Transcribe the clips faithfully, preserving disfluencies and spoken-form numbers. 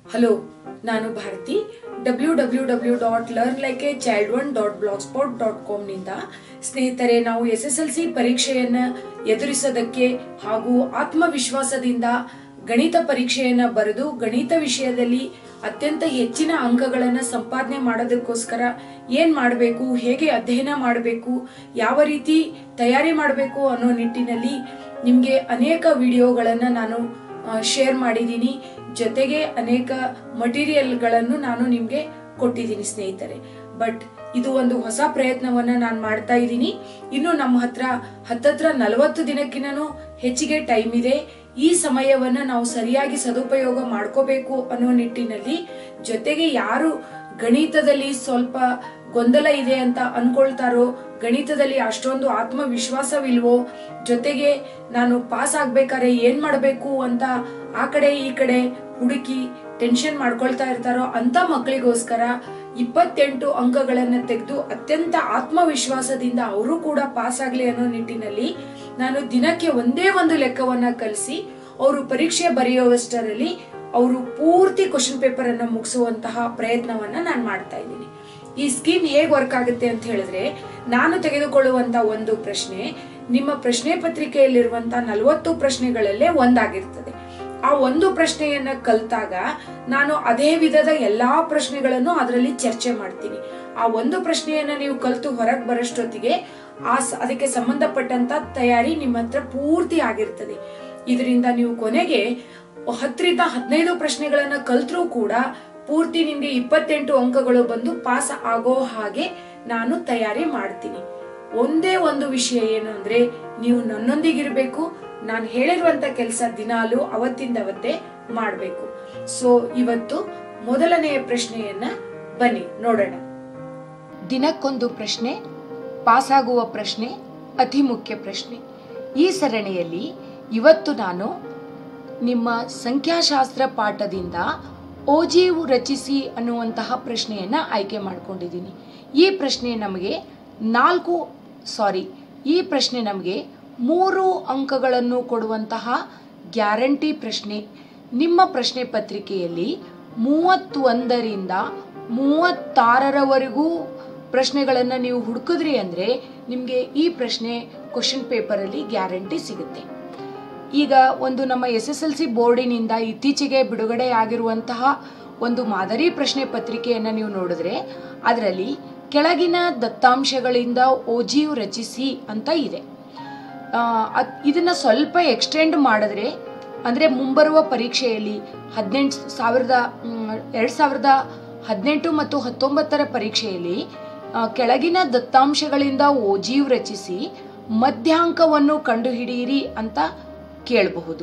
Hello, ನಾನು Bharathi. W W W dot learn like a child one dot blogspot dot com ನಿಂದ ಸ್ನೇಹಿತರೆ, ನಾವು S S L C ಪರೀಕ್ಷೆಯನ್ನ ಎದುರಿಸೋದಕ್ಕೆ ಹಾಗೂ ಆತ್ಮವಿಶ್ವಾಸದಿಂದ ಗಣಿತ ಪರೀಕ್ಷೆಯನ್ನ ಬರೆದು ಗಣಿತ ವಿಷಯದಲ್ಲಿ ಅತ್ಯಂತ ಹೆಚ್ಚಿನ ಅಂಕಗಳನ್ನು ಸಂಪಾದನೆ ಮಾಡೋದಕ್ಕೋಸ್ಕರ ಏನ್ ಮಾಡಬೇಕು, ಹೇಗೆ ಅಧ್ಯಯನ ಮಾಡಬೇಕು, ಯಾವ ರೀತಿ ತಯಾರಿ ಮಾಡಬೇಕು ಅನ್ನೋ ನಿಟ್ಟಿನಲ್ಲಿ ನಿಮ್ಗೆ ಅನೇಕ ವಿಡಿಯೋಗಳನ್ನ ನಾನು ಶೇರ್ ಮಾಡಿದ್ದೀನಿ. ಜೊತೆಗೆ ಅನೇಕ ಮಟೀರಿಯಲ್ಗಳನ್ನು ನಾನು ನಿಮ್ಗೆ ಕೊಟ್ಟಿದ್ದೀನಿ ಸ್ನೇಹಿತರೆ. ಬಟ್ ಇದು ಒಂದು ಹೊಸ ಪ್ರಯತ್ನವನ್ನ ನಾನು ಮಾಡ್ತಾ ಇದ್ದೀನಿ. ಇನ್ನು ನಮ್ಮ ಹತ್ರ ಹತ್ತತ್ರ ನಲವತ್ತು ದಿನಕ್ಕಿಂತನೂ ಹೆಚ್ಚಿಗೆ ಟೈಮ್ ಇದೆ. ಈ ಸಮಯವನ್ನ ನಾವು ಸರಿಯಾಗಿ ಸದುಪಯೋಗ ಮಾಡ್ಕೋಬೇಕು ಅನ್ನೋ ನಿಟ್ಟಿನಲ್ಲಿ, ಜೊತೆಗೆ ಯಾರು ಗಣಿತದಲ್ಲಿ ಸ್ವಲ್ಪ ಗೊಂದಲ ಇದೆ ಅಂತ ಅನ್ಕೊಳ್ತಾರೋ, ಗಣಿತದಲ್ಲಿ ಅಷ್ಟೊಂದು ಆತ್ಮವಿಶ್ವಾಸವಿಲ್ವೋ, ಜೊತೆಗೆ ನಾನು ಪಾಸ್ ಆಗ್ಬೇಕಾದ್ರೆ ಏನ್ ಮಾಡಬೇಕು ಅಂತ ಆ ಕಡೆ ಈ ಕಡೆ ಹುಡುಕಿ ಟೆನ್ಷನ್ ಮಾಡ್ಕೊಳ್ತಾ ಇರ್ತಾರೋ ಅಂತ ಮಕ್ಕಳಿಗೋಸ್ಕರ ಇಪ್ಪತ್ತೆಂಟು ಅಂಕಗಳನ್ನ ತೆಗೆದು ಅತ್ಯಂತ ಆತ್ಮವಿಶ್ವಾಸದಿಂದ ಅವರು ಕೂಡ ಪಾಸ್ ಆಗ್ಲಿ ಅನ್ನೋ ನಿಟ್ಟಿನಲ್ಲಿ ನಾನು ದಿನಕ್ಕೆ ಒಂದೇ ಒಂದು ಲೆಕ್ಕವನ್ನ ಕಲಿಸಿ ಅವರು ಪರೀಕ್ಷೆ ಬರೆಯುವಷ್ಟರಲ್ಲಿ ಅವರು ಪೂರ್ತಿ ಕ್ವಶನ್ ಪೇಪರ್ ಅನ್ನ ಮುಗಿಸುವಂತಹ ಪ್ರಯತ್ನವನ್ನ ನಾನು ಮಾಡ್ತಾ ಇದ್ದೀನಿ. ಈ ಸ್ಕೀಮ್ ಹೇಗ್ ವರ್ಕ್ ಆಗುತ್ತೆ ಅಂತ ಹೇಳಿದ್ರೆ, ನಾನು ತೆಗೆದುಕೊಳ್ಳುವಂತ ಒಂದು ಪ್ರಶ್ನೆ ನಿಮ್ಮ ಪ್ರಶ್ನೆ ಪತ್ರಿಕೆಯಲ್ಲಿರುವಂತ ನಲವತ್ತು ಪ್ರಶ್ನೆಗಳಲ್ಲೇ ಒಂದಾಗಿರ್ತದೆ. ಆ ಒಂದು ಪ್ರಶ್ನೆಯನ್ನ ಕಲ್ತಾಗ ನಾನು ಅದೇ ವಿಧದ ಎಲ್ಲಾ ಪ್ರಶ್ನೆಗಳನ್ನು ಅದರಲ್ಲಿ ಚರ್ಚೆ ಮಾಡ್ತೀನಿ. ಆ ಒಂದು ಪ್ರಶ್ನೆಯನ್ನ ನೀವು ಕಲ್ತು ಹೊರಗೆ ಬರೋಷ್ಟೊತ್ತಿಗೆ ಆ ಅದಕ್ಕೆ ಸಂಬಂಧಪಟ್ಟಂತ ತಯಾರಿ ನಿಮ್ಮ ಹತ್ರ ಪೂರ್ತಿ ಆಗಿರ್ತದೆ. ಇದರಿಂದ ನೀವು ಕೊನೆಗೆ ಹತ್ತರಿಂದ ಹದಿನೈದು ಪ್ರಶ್ನೆಗಳನ್ನ ಕಲ್ತ್ರೂ ಕೂಡ ಪೂರ್ತಿ ನಿಮ್ಗೆ ಇಪ್ಪತ್ತೆಂಟು ಅಂಕಗಳು ಬಂದು ಪಾಸ್ ಆಗೋ ಹಾಗೆ ನಾನು ತಯಾರಿ ಮಾಡ್ತೀನಿ. ಒಂದೇ ಒಂದು ವಿಷಯ ಏನು ಅಂದ್ರೆ, ನೀವು ನನ್ನೊಂದಿಗಿರ್ಬೇಕು. ನಾನು ಹೇಳಿರುವಂತ ಕೆಲಸ ದಿನಾಲು ಅವತ್ತಿಂದ ಅವತ್ತೇ ಮಾಡ್ಬೇಕು. ಸೊ ಇವತ್ತು ಮೊದಲನೆಯ ಪ್ರಶ್ನೆಯನ್ನ ಬನ್ನಿ ನೋಡೋಣ. ದಿನಕ್ಕೊಂದು ಪ್ರಶ್ನೆ, ಪಾಸ್ ಆಗುವ ಪ್ರಶ್ನೆ, ಅತಿ ಮುಖ್ಯ ಪ್ರಶ್ನೆ. ಈ ಸರಣಿಯಲ್ಲಿ ಇವತ್ತು ನಾನು ನಿಮ್ಮ ಸಂಖ್ಯಾಶಾಸ್ತ್ರ ಪಾಠದಿಂದ ಓಜೀವು ರಚಿಸಿ ಅನ್ನುವಂತಹ ಪ್ರಶ್ನೆಯನ್ನ ಆಯ್ಕೆ ಮಾಡ್ಕೊಂಡಿದ್ದೀನಿ. ಈ ಪ್ರಶ್ನೆ ನಮಗೆ ನಾಲ್ಕು ಸಾರಿ ಈ ಪ್ರಶ್ನೆ ನಮಗೆ ಮೂರು ಅಂಕಗಳನ್ನು ಕೊಡುವಂತಹ ಗ್ಯಾರಂಟಿ ಪ್ರಶ್ನೆ. ನಿಮ್ಮ ಪ್ರಶ್ನೆ ಪತ್ರಿಕೆಯಲ್ಲಿ ಮೂವತ್ತೊಂದರಿಂದ ಮೂವತ್ತಾರರವರೆಗೂ ಪ್ರಶ್ನೆಗಳನ್ನು ನೀವು ಹುಡುಕಿದ್ರಿ ಅಂದರೆ ನಿಮಗೆ ಈ ಪ್ರಶ್ನೆ ಕ್ವಶನ್ ಪೇಪರಲ್ಲಿ ಗ್ಯಾರಂಟಿ ಸಿಗುತ್ತೆ. ಈಗ ಒಂದು ನಮ್ಮ ಎಸ್ ಎಸ್ ಎಲ್ ಸಿ ಬೋರ್ಡಿನಿಂದ ಇತ್ತೀಚೆಗೆ ಬಿಡುಗಡೆ ಆಗಿರುವಂತಹ ಒಂದು ಮಾದರಿ ಪ್ರಶ್ನೆ ಪತ್ರಿಕೆಯನ್ನು ನೀವು ನೋಡಿದ್ರೆ ಅದರಲ್ಲಿ ಕೆಳಗಿನ ದತ್ತಾಂಶಗಳಿಂದ ಓಜೀವ್ ರಚಿಸಿ ಅಂತ ಇದೆ. ಇದನ್ನ ಸ್ವಲ್ಪ ಎಕ್ಸ್ಟೆಂಡ್ ಮಾಡಿದ್ರೆ ಅಂದ್ರೆ ಮುಂಬರುವ ಪರೀಕ್ಷೆಯಲ್ಲಿ ಹದಿನೆಂಟು ಸಾವಿರದ ಎರಡ್ ಸಾವಿರದ ಹದಿನೆಂಟು ಮತ್ತು ಹತ್ತೊಂಬತ್ತರ ಪರೀಕ್ಷೆಯಲ್ಲಿ ಕೆಳಗಿನ ದತ್ತಾಂಶಗಳಿಂದ ಓಜೀವ್ ರಚಿಸಿ ಮಧ್ಯಾಂಕವನ್ನು ಕಂಡುಹಿಡಿಯಿರಿ ಅಂತ ಕೇಳಬಹುದು.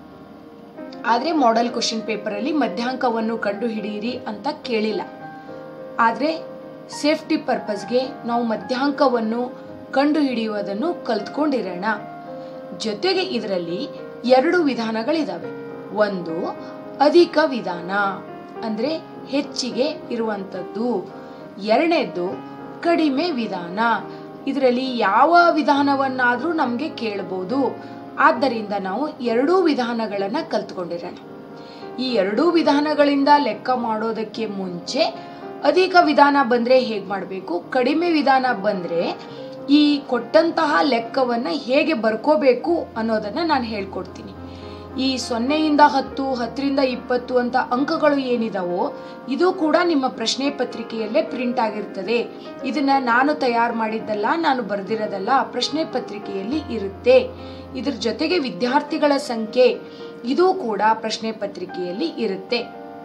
ಆದ್ರೆ ಮಾಡೆಲ್ ಕ್ವಶನ್ ಪೇಪರ್ ಅಲ್ಲಿ ಮಧ್ಯಾಂಕವನ್ನು ಕಂಡುಹಿಡಿಯಿರಿ ಅಂತ ಕೇಳಿಲ್ಲ. ಆದ್ರೆ ಸೇಫ್ಟಿ ಪರ್ಪಸ್ಗೆ ನಾವು ಮಧ್ಯಾಂಕವನ್ನು ಕಂಡು ಹಿಡಿಯುವುದನ್ನು ಕಲ್ತ್ಕೊಂಡಿರೋಣ. ಜೊತೆಗೆ ಇದರಲ್ಲಿ ಎರಡು ವಿಧಾನಗಳಿದಾವೆ. ಒಂದು ಅಧಿಕ ವಿಧಾನ ಅಂದ್ರೆ ಹೆಚ್ಚಿಗೆ ಇರುವಂತದ್ದು, ಎರಡನೇದ್ದು ಕಡಿಮೆ ವಿಧಾನ. ಇದರಲ್ಲಿ ಯಾವ ವಿಧಾನವನ್ನಾದ್ರೂ ನಮ್ಗೆ ಕೇಳಬಹುದು. ಆದ್ದರಿಂದ ನಾವು ಎರಡೂ ವಿಧಾನಗಳನ್ನ ಕಲ್ತ್ಕೊಂಡಿರೋಣ. ಈ ಎರಡೂ ವಿಧಾನಗಳಿಂದ ಲೆಕ್ಕ ಮಾಡೋದಕ್ಕೆ ಮುಂಚೆ ಅಧಿಕ ವಿಧಾನ ಬಂದ್ರೆ ಹೇಗ್ ಮಾಡಬೇಕು, ಕಡಿಮೆ ವಿಧಾನ ಬಂದ್ರೆ ಈ ಕೊಟ್ಟಂತಹ ಲೆಕ್ಕವನ್ನ ಹೇಗೆ ಬರ್ಕೋಬೇಕು ಅನ್ನೋದನ್ನ ನಾನು ಹೇಳ್ಕೊಡ್ತೀನಿ. ಈ ಸೊನ್ನೆಯಿಂದ ಹತ್ತು, ಹತ್ತರಿಂದ ಇಪ್ಪತ್ತು ಅಂತ ಅಂಕಗಳು ಏನಿದಾವೋ ಇದು ಕೂಡ ನಿಮ್ಮ ಪ್ರಶ್ನೆ ಪತ್ರಿಕೆಯಲ್ಲೇ ಪ್ರಿಂಟ್ ಆಗಿರ್ತದೆ. ಇದನ್ನ ನಾನು ತಯಾರು ಮಾಡಿದ್ದಲ್ಲ, ನಾನು ಬರೆದಿರೋದಲ್ಲ, ಪ್ರಶ್ನೆ ಪತ್ರಿಕೆಯಲ್ಲಿ ಇರುತ್ತೆ. ಇದ್ರ ಜೊತೆಗೆ ವಿದ್ಯಾರ್ಥಿಗಳ ಸಂಖ್ಯೆ ಇದು ಕೂಡ ಪ್ರಶ್ನೆ ಪತ್ರಿಕೆಯಲ್ಲಿ ಇರುತ್ತೆ.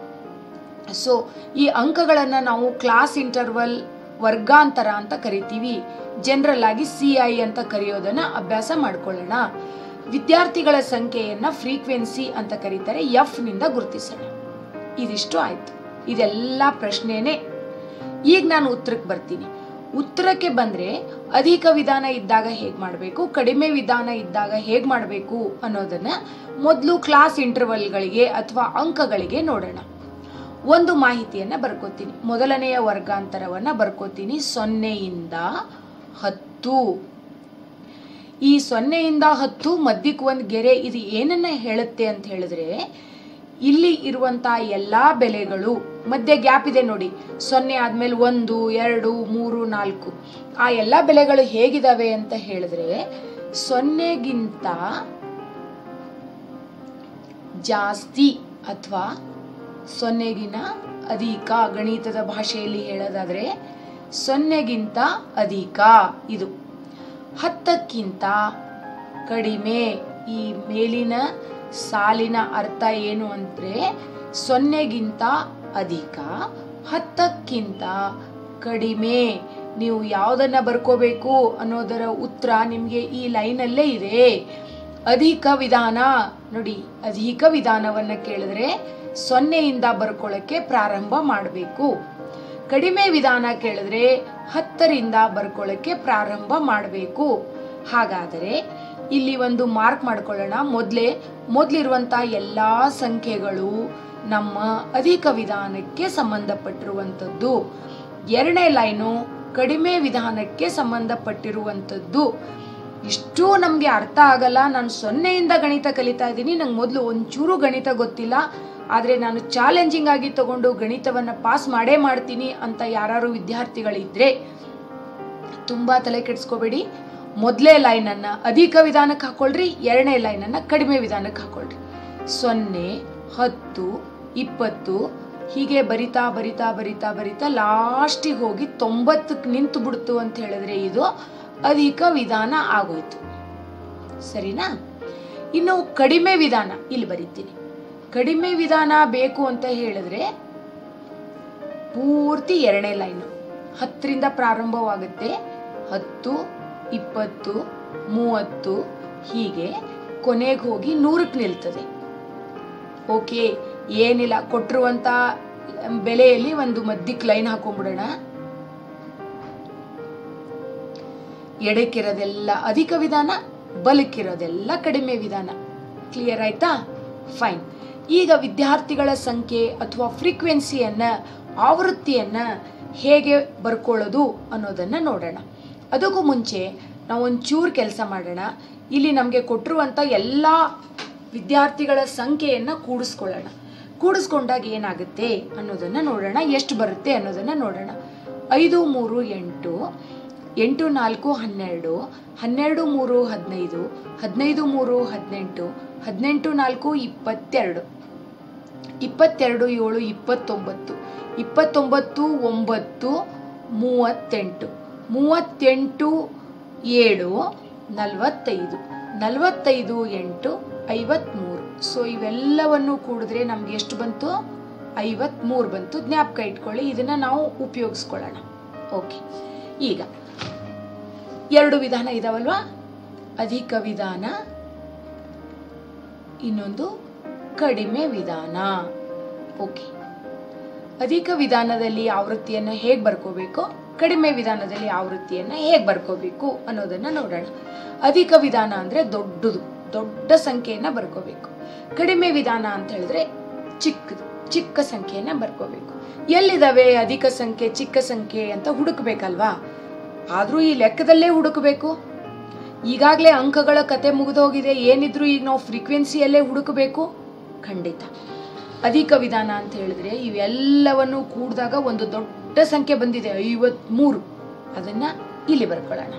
ಸೊ ಈ ಅಂಕಗಳನ್ನ ನಾವು ಕ್ಲಾಸ್ ಇಂಟರ್ವಲ್, ವರ್ಗಾಂತರ ಅಂತ ಕರಿತೀವಿ. ಜನರಲ್ ಆಗಿ ಸಿ ಐ ಅಂತ ಕರೆಯೋದನ್ನ ಅಭ್ಯಾಸ ಮಾಡ್ಕೊಳ್ಳೋಣ. ವಿದ್ಯಾರ್ಥಿಗಳ ಸಂಖ್ಯೆಯನ್ನ ಫ್ರೀಕ್ವೆನ್ಸಿ ಅಂತ ಕರೀತಾರೆ, ಎಫ್ ನಿಂದ ಗುರುತಿಸೋಣ. ಇದಿಷ್ಟು ಆಯ್ತು. ಇದೆಲ್ಲ ಪ್ರಶ್ನೆನೇ. ಈಗ ನಾನು ಉತ್ತರಕ್ಕೆ ಬರ್ತೀನಿ. ಉತ್ತರಕ್ಕೆ ಬಂದ್ರೆ ಅಧಿಕ ವಿಧಾನ ಇದ್ದಾಗ ಹೇಗ್ ಮಾಡಬೇಕು, ಕಡಿಮೆ ವಿಧಾನ ಇದ್ದಾಗ ಹೇಗ್ ಮಾಡಬೇಕು ಅನ್ನೋದನ್ನ ಮೊದಲು ಕ್ಲಾಸ್ ಇಂಟರ್ವಲ್ಗಳಿಗೆ ಅಥವಾ ಅಂಕಗಳಿಗೆ ನೋಡೋಣ. ಒಂದು ಮಾಹಿತಿಯನ್ನ ಬರ್ಕೋತೀನಿ. ಮೊದಲನೆಯ ವರ್ಗಾಂತರವನ್ನ ಬರ್ಕೋತೀನಿ. ಸೊನ್ನೆಯಿಂದ ಹತ್ತು. ಈ ಸೊನ್ನೆಯಿಂದ ಹತ್ತು ಮಧ್ಯಕ್ಕೆ ಒಂದು ಗೆರೆ. ಇದು ಏನನ್ನ ಹೇಳುತ್ತೆ ಅಂತ ಹೇಳಿದ್ರೆ, ಇಲ್ಲಿ ಇರುವಂತ ಎಲ್ಲಾ ಬೆಲೆಗಳು ಮಧ್ಯೆ ಗ್ಯಾಪ್ ಇದೆ ನೋಡಿ, ಸೊನ್ನೆ ಆದ್ಮೇಲೆ ಒಂದು ಎರಡು ಮೂರು ನಾಲ್ಕು, ಆ ಎಲ್ಲಾ ಬೆಲೆಗಳು ಹೇಗಿದಾವೆ ಅಂತ ಹೇಳಿದ್ರೆ ಸೊನ್ನೆಗಿಂತ ಜಾಸ್ತಿ ಅಥವಾ ಸೊನ್ನೆಗಿನ ಅಧಿಕ, ಗಣಿತದ ಭಾಷೆಯಲ್ಲಿ ಹೇಳೋದಾದ್ರೆ ಸೊನ್ನೆಗಿಂತ ಅಧಿಕ ಇದು, ಹತ್ತಕ್ಕಿಂತ ಕಡಿಮೆ. ಈ ಮೇಲಿನ ಸಾಲಿನ ಅರ್ಥ ಏನು ಅಂದ್ರೆ ಸೊನ್ನೆಗಿಂತ ಅಧಿಕ, ಹತ್ತಕ್ಕಿಂತ ಕಡಿಮೆ. ನೀವು ಯಾವುದನ್ನ ಬರ್ಕೋಬೇಕು ಅನ್ನೋದರ ಉತ್ತರ ನಿಮ್ಗೆ ಈ ಲೈನಲ್ಲೇ ಇದೆ. ಅಧಿಕ ವಿಧಾನ ನೋಡಿ, ಅಧಿಕ ವಿಧಾನವನ್ನ ಕೇಳಿದ್ರೆ ಸೊನ್ನೆಯಿಂದ ಬರ್ಕೊಳ್ಳಕ್ಕೆ ಪ್ರಾರಂಭ ಮಾಡಬೇಕು. ಕಡಿಮೆ ವಿಧಾನ ಕೇಳಿದ್ರೆ ಹತ್ತರಿಂದ ಬರ್ಕೊಳ್ಳಕ್ಕೆ ಪ್ರಾರಂಭ ಮಾಡಬೇಕು. ಹಾಗಾದರೆ ಇಲ್ಲಿ ಒಂದು ಮಾರ್ಕ್ ಮಾಡ್ಕೊಳ್ಳೋಣ. ಮೊದಲೇ ಮೊದಲಿರುವಂತ ಎಲ್ಲಾ ಸಂಖ್ಯೆಗಳು ನಮ್ಮ ಅಧಿಕ ವಿಧಾನಕ್ಕೆ ಸಂಬಂಧಪಟ್ಟಿರುವಂಥದ್ದು. ಎರಡನೇ ಲೈನು ಕಡಿಮೆ ವಿಧಾನಕ್ಕೆ ಸಂಬಂಧಪಟ್ಟಿರುವಂಥದ್ದು. ಇಷ್ಟು ನಮ್ಗೆ ಅರ್ಥ ಆಗಲ್ಲ. ನಾನು ಸೊನ್ನೆಯಿಂದ ಗಣಿತ ಕಲಿತಾ ಇದ್ದೀನಿ, ನಂಗೆ ಮೊದಲು ಒಂಚೂರು ಗಣಿತ ಗೊತ್ತಿಲ್ಲ, ಆದ್ರೆ ನಾನು ಚಾಲೆಂಜಿಂಗ್ ಆಗಿ ತಗೊಂಡು ಗಣಿತವನ್ನ ಪಾಸ್ ಮಾಡೇ ಮಾಡ್ತೀನಿ ಅಂತ ಯಾರು ವಿದ್ಯಾರ್ಥಿಗಳಿದ್ರೆ ತುಂಬಾ ತಲೆ ಕೆಡಿಸ್ಕೋಬೇಡಿ. ಮೊದಲೇ ಲೈನ್ ಅನ್ನ ಅಧಿಕ ವಿಧಾನಕ್ಕೆ ಹಾಕೊಳ್ರಿ, ಎರಡನೇ ಲೈನ್ ಅನ್ನ ಕಡಿಮೆ ವಿಧಾನಕ್ಕೆ ಹಾಕೊಳ್ರಿ. ಸೊನ್ನೆ, ಹತ್ತು, ಇಪ್ಪತ್ತು ಹೀಗೆ ಬರಿತಾ ಬರಿತಾ ಬರಿತಾ ಬರಿತಾ ಲಾಸ್ಟಿಗೆ ಹೋಗಿ ತೊಂಬತ್ತಕ್ಕೆ ನಿಂತು ಬಿಡ್ತು ಅಂತ ಹೇಳಿದ್ರೆ ಇದು ಅಧಿಕ ವಿಧಾನ ಆಗೋಯ್ತು. ಸರಿನಾ? ಇನ್ನು ಕಡಿಮೆ ವಿಧಾನ ಇಲ್ಲಿ ಬರೀತೀನಿ. ಕಡಿಮೆ ವಿಧಾನ ಬೇಕು ಅಂತ ಹೇಳಿದ್ರೆ ಪೂರ್ತಿ ಎರಡನೇ ಲೈನು ಹತ್ತರಿಂದ ಪ್ರಾರಂಭವಾಗುತ್ತೆ. ಹತ್ತು, ಇಪ್ಪತ್ತು, ಮೂವತ್ತು ಹೀಗೆ ಕೊನೆಗೆ ಹೋಗಿ ನೂರಕ್ಕೆ ನಿಲ್ತದೆ. ಓಕೆ, ಏನಿಲ್ಲ, ಕೊಟ್ಟಿರುವಂತ ಬೆಲೆಯಲ್ಲಿ ಒಂದು ಮಧ್ಯಕ್ಕೆ ಲೈನ್ ಹಾಕೊಂಡ್ಬಿಡೋಣ. ಎಡಕ್ಕಿರೋದೆಲ್ಲ ಅಧಿಕ ವಿಧಾನ, ಬಲಕ್ಕಿರೋದೆಲ್ಲ ಕಡಿಮೆ ವಿಧಾನ. ಕ್ಲಿಯರ್ ಆಯ್ತಾ? ಫೈನ್. ಈಗ ವಿದ್ಯಾರ್ಥಿಗಳ ಸಂಖ್ಯೆ ಅಥವಾ ಫ್ರೀಕ್ವೆನ್ಸಿಯನ್ನ, ಆವೃತ್ತಿಯನ್ನ ಹೇಗೆ ಬರ್ಕೊಳ್ಳೋದು ಅನ್ನೋದನ್ನ ನೋಡೋಣ. ಅದಕ್ಕೂ ಮುಂಚೆ ನಾವು ಒಂಚೂರು ಕೆಲಸ ಮಾಡೋಣ. ಇಲ್ಲಿ ನಮಗೆ ಕೊಟ್ಟಿರುವಂತ ಎಲ್ಲ ವಿದ್ಯಾರ್ಥಿಗಳ ಸಂಖ್ಯೆಯನ್ನ ಕೂಡಿಸ್ಕೊಳ್ಳೋಣ. ಕೂಡಿಸ್ಕೊಂಡಾಗ ಏನಾಗುತ್ತೆ ಅನ್ನೋದನ್ನ ನೋಡೋಣ, ಎಷ್ಟು ಬರುತ್ತೆ ಅನ್ನೋದನ್ನ ನೋಡೋಣ. ಐದು ಮೂರು ಎಂಟು, ಎಂಟು ನಾಲ್ಕು ಹನ್ನೆರಡು, ಹನ್ನೆರಡು ಮೂರು ಹದಿನೈದು, ಹದಿನೈದು ಮೂರು ಹದಿನೆಂಟು, ಹದಿನೆಂಟು ನಾಲ್ಕು ಇಪ್ಪತ್ತೆರಡು, ಇಪ್ಪತ್ತೆರಡು ಏಳು ಇಪ್ಪತ್ತೊಂಬತ್ತು, ಇಪ್ಪತ್ತೊಂಬತ್ತು ಒಂಬತ್ತು ಮೂವತ್ತೆಂಟು, ಮೂವತ್ತೆಂಟು ಏಳು ನಲವತ್ತೈದು, ನಲವತ್ತೈದು ಎಂಟು ಐವತ್ಮೂರು. ಸೊ ಇವೆಲ್ಲವನ್ನು ಕೂಡಿದ್ರೆ ನಮ್ಗೆ ಎಷ್ಟು ಬಂತು? ಐವತ್ಮೂರು ಬಂತು. ಜ್ಞಾಪಕ ಇಟ್ಕೊಳ್ಳಿ, ಇದನ್ನ ನಾವು ಉಪಯೋಗಿಸ್ಕೊಳ್ಳೋಣ. ಓಕೆ, ಈಗ ಎರಡು ವಿಧಾನ ಇದಾವಲ್ವಾ, ಅಧಿಕ ವಿಧಾನ, ಇನ್ನೊಂದು ಕಡಿಮೆ ವಿಧಾನ. ಓಕೆ, ಅಧಿಕ ವಿಧಾನದಲ್ಲಿ ಆವೃತ್ತಿಯನ್ನ ಹೇಗ್ ಬರ್ಕೋಬೇಕು, ಕಡಿಮೆ ವಿಧಾನದಲ್ಲಿ ಆವೃತ್ತಿಯನ್ನ ಹೇಗ್ ಬರ್ಕೋಬೇಕು ಅನ್ನೋದನ್ನ ನೋಡೋಣ. ಅಧಿಕ ವಿಧಾನ ಅಂದ್ರೆ ದೊಡ್ಡದು, ದೊಡ್ಡ ಸಂಖ್ಯೆಯನ್ನ ಬರ್ಕೋಬೇಕು. ಕಡಿಮೆ ವಿಧಾನ ಅಂತ ಹೇಳಿದ್ರೆ ಚಿಕ್ಕದು, ಚಿಕ್ಕ ಸಂಖ್ಯೆಯನ್ನ ಬರ್ಕೋಬೇಕು. ಎಲ್ಲಿದಾವೆ ಅಧಿಕ ಸಂಖ್ಯೆ ಚಿಕ್ಕ ಸಂಖ್ಯೆ ಅಂತ ಹುಡುಕ್ಬೇಕಲ್ವಾ? ಆದ್ರೂ ಈ ಲೆಕ್ಕದಲ್ಲೇ ಹುಡುಕಬೇಕು. ಈಗಾಗಲೇ ಅಂಕಗಳ ಕತೆ ಮುಗಿದೋಗಿದೆ, ಏನಿದ್ರು ಈಗ ನಾವು ಫ್ರೀಕ್ವೆನ್ಸಿಯಲ್ಲೇ ಹುಡುಕಬೇಕು? ಖಂಡಿತ. ಅಧಿಕ ವಿಧಾನ ಅಂತ ಹೇಳಿದ್ರೆ ಇವೆಲ್ಲವನ್ನು ಕೂಡಿದಾಗ ಒಂದು ದೊಡ್ಡ ಸಂಖ್ಯೆ ಬಂದಿದೆ, ಐವತ್ಮೂರು. ಅದನ್ನ ಇಲ್ಲಿ ಬರ್ಕೊಳ್ಳೋಣ.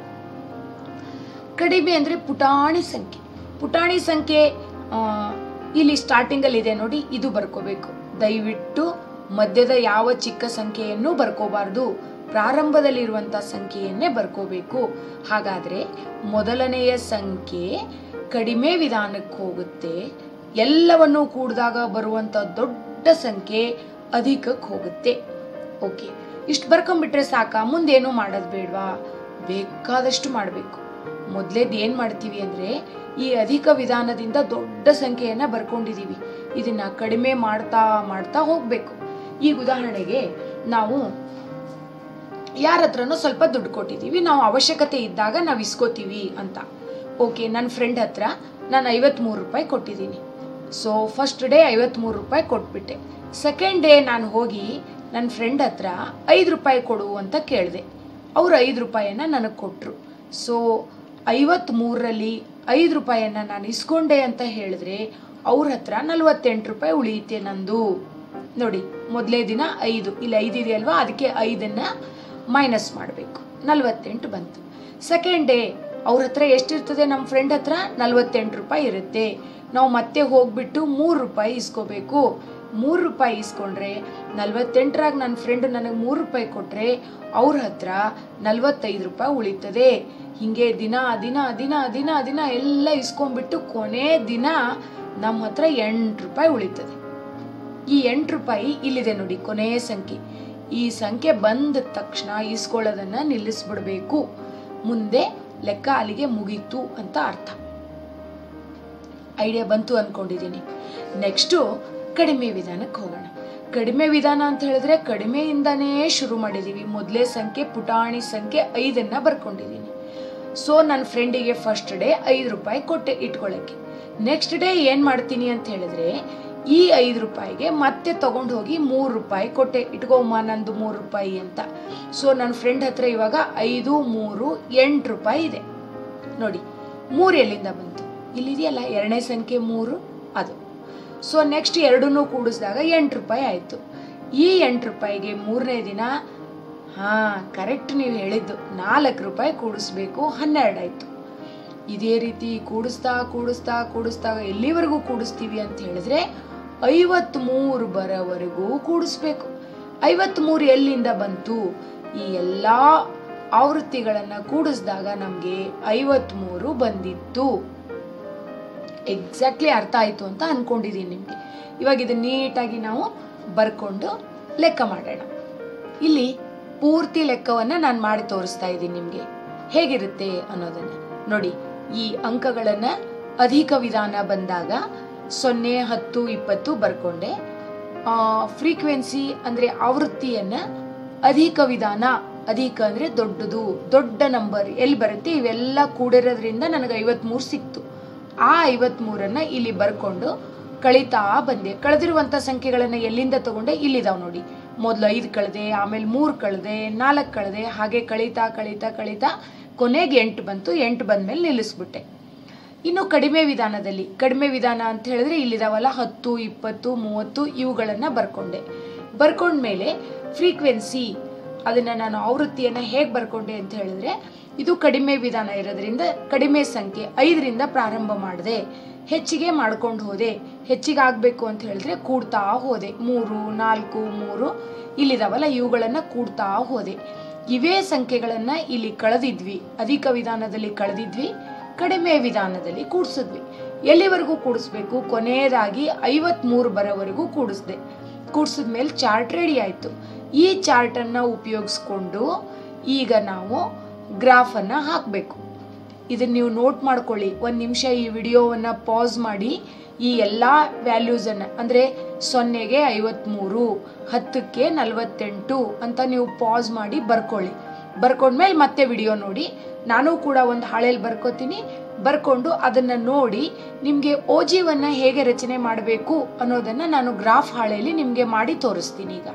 ಕಡಿಮೆ ಅಂದ್ರೆ ಪುಟಾಣಿ ಸಂಖ್ಯೆ. ಪುಟಾಣಿ ಸಂಖ್ಯೆ ಇಲ್ಲಿ ಸ್ಟಾರ್ಟಿಂಗ್ ಅಲ್ಲಿ ಇದೆ ನೋಡಿ, ಇದು ಬರ್ಕೋಬೇಕು. ದಯವಿಟ್ಟು ಮಧ್ಯದ ಯಾವ ಚಿಕ್ಕ ಸಂಖ್ಯೆಯನ್ನು ಬರ್ಕೋಬಾರ್ದು, ಪ್ರಾರಂಭದಲ್ಲಿರುವಂತಹ ಸಂಖ್ಯೆಯನ್ನೇ ಬರ್ಕೋಬೇಕು. ಹಾಗಾದ್ರೆ ಮೊದಲನೆಯ ಸಂಖ್ಯೆ ಕಡಿಮೆ ವಿಧಾನಕ್ಕೆ ಹೋಗುತ್ತೆ, ಎಲ್ಲವನ್ನೂ ಕೂಡಿದಾಗ ಬರುವಂತ ದೊಡ್ಡ ಸಂಖ್ಯೆ ಅಧಿಕಕ್ಕೆ ಹೋಗುತ್ತೆ. ಓಕೆ, ಇಷ್ಟು ಬರ್ಕೊಂಡ್ಬಿಟ್ರೆ ಸಾಕ? ಮುಂದೇನು ಮಾಡೋದು ಬೇಡವಾ? ಬೇಕಾದಷ್ಟು ಮಾಡಬೇಕು. ಮೊದಲೇದು ಏನ್ ಮಾಡ್ತೀವಿ ಅಂದ್ರೆ ಈ ಅಧಿಕ ವಿಧಾನದಿಂದ ದೊಡ್ಡ ಸಂಖ್ಯೆಯನ್ನ ಬರ್ಕೊಂಡಿದೀವಿ, ಇದನ್ನ ಕಡಿಮೆ ಮಾಡ್ತಾ ಮಾಡ್ತಾ ಹೋಗ್ಬೇಕು. ಈಗ ಉದಾಹರಣೆಗೆ ನಾವು ಯಾರ ಹತ್ರನೂ ಸ್ವಲ್ಪ ದುಡ್ಡು ಕೊಟ್ಟಿದೀವಿ, ನಾವು ಅವಶ್ಯಕತೆ ಇದ್ದಾಗ ನಾವು ಇಸ್ಕೋತೀವಿ ಅಂತ. ಓಕೆ, ನನ್ನ ಫ್ರೆಂಡ್ ಹತ್ರ ನಾನು ಐವತ್ಮೂರು ರೂಪಾಯಿ ಕೊಟ್ಟಿದ್ದೀನಿ. ಸೊ ಫಸ್ಟ್ ಡೇ ಐವತ್ಮೂರು ರೂಪಾಯಿ ಕೊಟ್ಬಿಟ್ಟೆ. ಸೆಕೆಂಡ್ ಡೇ ನಾನು ಹೋಗಿ ನನ್ನ ಫ್ರೆಂಡ್ ಹತ್ರ ಐದು ರೂಪಾಯಿ ಕೊಡು ಅಂತ ಕೇಳಿದೆ. ಅವರು ಐದು ರೂಪಾಯಿಯನ್ನ ನನಗೆ ಕೊಟ್ಟರು. ಸೊ ಐವತ್ಮೂರರಲ್ಲಿ ಐದು ರೂಪಾಯಿಯನ್ನ ನಾನು ಇಸ್ಕೊಂಡೆ ಅಂತ ಹೇಳಿದ್ರೆ ಅವ್ರ ಹತ್ರ ನಲ್ವತ್ತೆಂಟು ರೂಪಾಯಿ ಉಳಿಯುತ್ತೆ ನಂದು. ನೋಡಿ ಮೊದಲೇ ದಿನ ಐದು, ಇಲ್ಲಿ ಐದು ಇದೆಯಲ್ವಾ, ಅದಕ್ಕೆ ಐದನ್ನ ಮೈನಸ್ ಮಾಡಬೇಕು, ನಲ್ವತ್ತೆಂಟು ಬಂತು. ಸೆಕೆಂಡ್ ಡೇ ಅವ್ರ ಹತ್ರ ಎಷ್ಟಿರ್ತದೆ, ನಮ್ಮ ಫ್ರೆಂಡ್ ಹತ್ರ ನಲ್ವತ್ತೆಂಟು ರೂಪಾಯಿ ಇರುತ್ತೆ. ನಾವು ಮತ್ತೆ ಹೋಗ್ಬಿಟ್ಟು ಮೂರು ರೂಪಾಯಿ ಇಸ್ಕೋಬೇಕು. ಮೂರು ರೂಪಾಯಿ ಇಸ್ಕೊಂಡ್ರೆ ನಲ್ವತ್ತೆಂಟರಾಗ ನನ್ನ ಫ್ರೆಂಡ್ ನನಗೆ ಮೂರು ರೂಪಾಯಿ ಕೊಟ್ಟರೆ ಅವ್ರ ಹತ್ರ ನಲ್ವತ್ತೈದು ರೂಪಾಯಿ ಉಳಿತದೆ. ಹಿಂಗೆ ದಿನ ದಿನ ದಿನ ದಿನ ದಿನ ಎಲ್ಲ ಇಸ್ಕೊಂಡ್ಬಿಟ್ಟು ಕೊನೆ ದಿನ ನಮ್ಮ ಹತ್ರ ಎಂಟು ರೂಪಾಯಿ ಉಳಿತದೆ. ಈ ಎಂಟು ರೂಪಾಯಿ ಇಲ್ಲಿದೆ ನೋಡಿ, ಕೊನೆಯ ಸಂಖ್ಯೆ. ಈ ಸಂಖ್ಯೆ ಬಂದ ತಕ್ಷಣ ಇಸ್ಕೊಳ್ಳೋದನ್ನ ನಿಲ್ಲಿಸ್ಬಿಡ್ಬೇಕು. ಮುಂದೆ ಲೆಕ್ಕ ಅಲ್ಲಿಗೆ ಮುಗೀತು ಅಂತ ಅರ್ಥ. ಐಡಿಯಾ ಬಂತು ಅನ್ಕೊಂಡಿದ್ದೀನಿ. ನೆಕ್ಸ್ಟು ಕಡಿಮೆ ವಿಧಾನಕ್ಕೆ ಹೋಗೋಣ. ಕಡಿಮೆ ವಿಧಾನ ಅಂತ ಹೇಳಿದ್ರೆ ಕಡಿಮೆಯಿಂದಾನೇ ಶುರು ಮಾಡಿದೀವಿ. ಮೊದಲೇ ಸಂಖ್ಯೆ ಪುಟಾಣಿ ಸಂಖ್ಯೆ ಐದನ್ನ ಬರ್ಕೊಂಡಿದ್ದೀನಿ. ಸೊ ನನ್ನ ಫ್ರೆಂಡಿಗೆ ಫಸ್ಟ್ ಡೇ ಐದು ರೂಪಾಯಿ ಕೊಟ್ಟೆ ಇಟ್ಕೊಳ್ಳಕ್ಕೆ. ನೆಕ್ಸ್ಟ್ ಡೇ ಏನ್ ಮಾಡ್ತೀನಿ ಅಂತ ಹೇಳಿದ್ರೆ ಈ ಐದು ರೂಪಾಯಿಗೆ ಮತ್ತೆ ತಗೊಂಡು ಹೋಗಿ ಮೂರು ರೂಪಾಯಿ ಕೊಟ್ಟೆ, ಇಟ್ಕೊಮ್ಮ ನಂದು ಮೂರು ರೂಪಾಯಿ ಅಂತ. ಸೊ ನನ್ನ ಫ್ರೆಂಡ್ ಹತ್ರ ಇವಾಗ ಐದು ಮೂರು ಎಂಟು ರೂಪಾಯಿ ಇದೆ. ನೋಡಿ ಮೂರು ಎಲ್ಲಿಂದ ಬಂತು, ಇಲ್ಲಿದೆಯಲ್ಲ ಎರಡನೇ ಸಂಖ್ಯೆ ಮೂರು, ಅದು. ಸೊ ನೆಕ್ಸ್ಟ್ ಎರಡನ್ನೂ ಕೂಡಿಸಿದಾಗ ಎಂಟು ರೂಪಾಯಿ ಆಯ್ತು. ಈ ಎಂಟು ರೂಪಾಯಿಗೆ ಮೂರನೇ ದಿನ ಹಾ ಕರೆಕ್ಟ್ ನೀವು ಹೇಳಿದ್ದು, ನಾಲ್ಕು ರೂಪಾಯಿ ಕೂಡಿಸ್ಬೇಕು, ಹನ್ನೆರಡು ಆಯ್ತು. ಇದೇ ರೀತಿ ಕೂಡಿಸ್ತಾ ಕೂಡಿಸ್ತಾ ಕೂಡಿಸ್ತಾ ಎಲ್ಲಿವರೆಗೂ ಕೂಡಿಸ್ತೀವಿ ಅಂತ ಹೇಳಿದ್ರೆ ಐವತ್ ಮೂರು ಬರೋವರೆಗೂ ಕೂಡಿಸ್ಬೇಕು. ಐವತ್ ಮೂರು ಎಲ್ಲಿಂದ ಬಂತು, ಈ ಎಲ್ಲಾ ಆವೃತ್ತಿಗಳನ್ನ ಕೂಡಿಸಿದಾಗ ನಮ್ಗೆ ಐವತ್ ಮೂರು ಬಂದಿತ್ತು. ಎಕ್ಸಾಕ್ಟ್ಲಿ ಅರ್ಥ ಆಯ್ತು ಅಂತ ಅನ್ಕೊಂಡಿದೀನಿ ನಿಮ್ಗೆ. ಇವಾಗ ಇದು ನೀಟಾಗಿ ನಾವು ಬರ್ಕೊಂಡು ಲೆಕ್ಕ ಮಾಡೋಣ. ಇಲ್ಲಿ ಪೂರ್ತಿ ಲೆಕ್ಕವನ್ನ ನಾನು ಮಾಡಿ ತೋರಿಸ್ತಾ ಇದ್ದೀನಿ ನಿಮ್ಗೆ, ಹೇಗಿರುತ್ತೆ ಅನ್ನೋದನ್ನ ನೋಡಿ. ಈ ಅಂಕಗಳನ್ನ ಅಧಿಕ ವಿಧಾನ ಬಂದಾಗ ಸೊನ್ನೆ ಹತ್ತು ಇಪ್ಪತ್ತು ಬರ್ಕೊಂಡೆ. ಆ ಫ್ರೀಕ್ವೆನ್ಸಿ ಅಂದ್ರೆ ಆವೃತ್ತಿಯನ್ನ ಅಧಿಕ ವಿಧಾನ, ಅಧಿಕ ಅಂದ್ರೆ ದೊಡ್ಡದು, ದೊಡ್ಡ ನಂಬರ್ ಎಲ್ಲಿ ಬರುತ್ತೆ ಇವೆಲ್ಲ ಕೂಡಿರೋದ್ರಿಂದ ನನಗೆ ಐವತ್ ಮೂರು ಸಿಕ್ತು. ಆ ಐವತ್ ಮೂರನ್ನ ಇಲ್ಲಿ ಬರ್ಕೊಂಡು ಕಳಿತಾ ಬಂದೆ. ಕಳೆದಿರುವಂತ ಸಂಖ್ಯೆಗಳನ್ನ ಎಲ್ಲಿಂದ ತಗೊಂಡೆ, ಇಲ್ಲಿದಾವ್ ನೋಡಿ. ಮೊದ್ಲು ಐದು ಕಳೆದೆ, ಆಮೇಲೆ ಮೂರು ಕಳೆದೆ, ನಾಲ್ಕು ಕಳೆದೆ, ಹಾಗೆ ಕಳೀತಾ ಕಳೀತಾ ಕಳೀತಾ ಕೊನೆಗೆ ಎಂಟು ಬಂತು. ಎಂಟು ಬಂದ್ಮೇಲೆ ನಿಲ್ಲಿಸ್ಬಿಟ್ಟೆ. ಇನ್ನು ಕಡಿಮೆ ವಿಧಾನದಲ್ಲಿ, ಕಡಿಮೆ ವಿಧಾನ ಅಂತ ಹೇಳಿದ್ರೆ ಇಲ್ಲಿದಾವಲ್ಲ ಹತ್ತು ಇಪ್ಪತ್ತು ಮೂವತ್ತು ಇವುಗಳನ್ನ ಬರ್ಕೊಂಡೆ. ಬರ್ಕೊಂಡ್ಮೇಲೆ ಫ್ರೀಕ್ವೆನ್ಸಿ ಅದನ್ನ ನಾನು ಆವೃತ್ತಿಯನ್ನ ಹೇಗ್ ಬರ್ಕೊಂಡೆ ಅಂತ ಹೇಳಿದ್ರೆ, ಇದು ಕಡಿಮೆ ವಿಧಾನ ಇರೋದ್ರಿಂದ ಕಡಿಮೆ ಸಂಖ್ಯೆ ಐದರಿಂದ ಪ್ರಾರಂಭ ಮಾಡಿದೆ, ಹೆಚ್ಚಿಗೆ ಮಾಡ್ಕೊಂಡು ಹೋದೆ. ಹೆಚ್ಚಿಗೆ ಆಗ್ಬೇಕು ಅಂತ ಹೇಳಿದ್ರೆ ಕೂಡ್ತಾ ಹೋದೆ. ಮೂರು ನಾಲ್ಕು ಮೂರು ಇಲ್ಲಿದಾವಲ್ಲ ಇವುಗಳನ್ನ ಕೂಡ್ತಾ ಹೋದೆ. ಇವೇ ಸಂಖ್ಯೆಗಳನ್ನ ಇಲ್ಲಿ ಕಳೆದಿದ್ವಿ, ಅಧಿಕ ವಿಧಾನದಲ್ಲಿ ಕಳೆದಿದ್ವಿ, ಕಡಿಮೆ ವಿಧಾನದಲ್ಲಿ ಕೂಡಿಸಿದ್ವಿ. ಎಲ್ಲಿವರೆಗೂ ಕೂಡಿಸ್ಬೇಕು, ಕೊನೆಯದಾಗಿ ಐವತ್ ಮೂರು ಬರೋವರೆಗೂ ಕೂಡಿಸ್ದೆ. ಕೂಡಿಸಿದ್ಮೇಲೆ ಚಾರ್ಟ್ ರೆಡಿ ಆಯ್ತು. ಈ ಚಾರ್ಟ್ ಅನ್ನ ಉಪಯೋಗಿಸ್ಕೊಂಡು ಈಗ ನಾವು ಗ್ರಾಫ್ ಅನ್ನ ಹಾಕಬೇಕು. ಇದನ್ನ ನೀವು ನೋಟ್ ಮಾಡ್ಕೊಳ್ಳಿ. ಒಂದ್ ನಿಮಿಷ ಈ ವಿಡಿಯೋವನ್ನ ಪಾಸ್ ಮಾಡಿ ಈ ಎಲ್ಲಾ ವ್ಯಾಲ್ಯೂಸ್ ಅನ್ನ, ಅಂದ್ರೆ ಸೊನ್ನೆಗೆ ಐವತ್ ಮೂರು, ಹತ್ತಕ್ಕೆ ನಲ್ವತ್ತೆಂಟು ಅಂತ ನೀವು ಪಾಸ್ ಮಾಡಿ ಬರ್ಕೊಳ್ಳಿ. ಬರ್ಕೊಂಡ್ಮೇಲೆ ಮತ್ತೆ ವಿಡಿಯೋ ನೋಡಿ. ನಾನು ಕೂಡ ಒಂದು ಹಾಳೆಯಲ್ಲಿ ಬರ್ಕೋತೀನಿ. ಬರ್ಕೊಂಡು ಅದನ್ನ ನೋಡಿ ನಿಮ್ಗೆ ಓಜಿವನ್ನ ಹೇಗೆ ರಚನೆ ಮಾಡಬೇಕು ಅನ್ನೋದನ್ನ ನಾನು ಗ್ರಾಫ್ ಹಾಳೆಯಲ್ಲಿ ನಿಮ್ಗೆ ಮಾಡಿ ತೋರಿಸ್ತೀನಿ. ಈಗ